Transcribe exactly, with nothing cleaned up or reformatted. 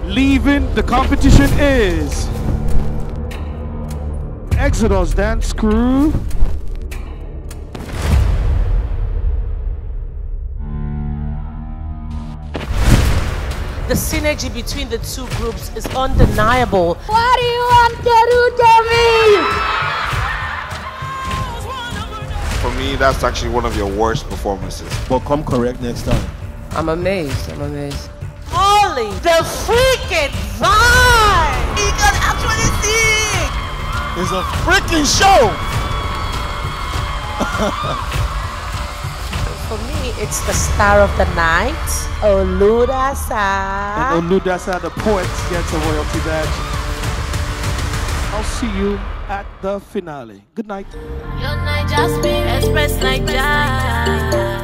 Leaving the competition is Exodus Dance Crew. The synergy between the two groups is undeniable. What do you want to do to me? For me, that's actually one of your worst performances. But come correct next time. I'm amazed, I'm amazed. Holy, the freaking vibe! You can actually sing! It's a freaking show! For me, it's the star of the night, Oludasa. And Oludasa, the poet, gets a royalty badge. I'll see you at the finale. Good night. Your night just be express like that.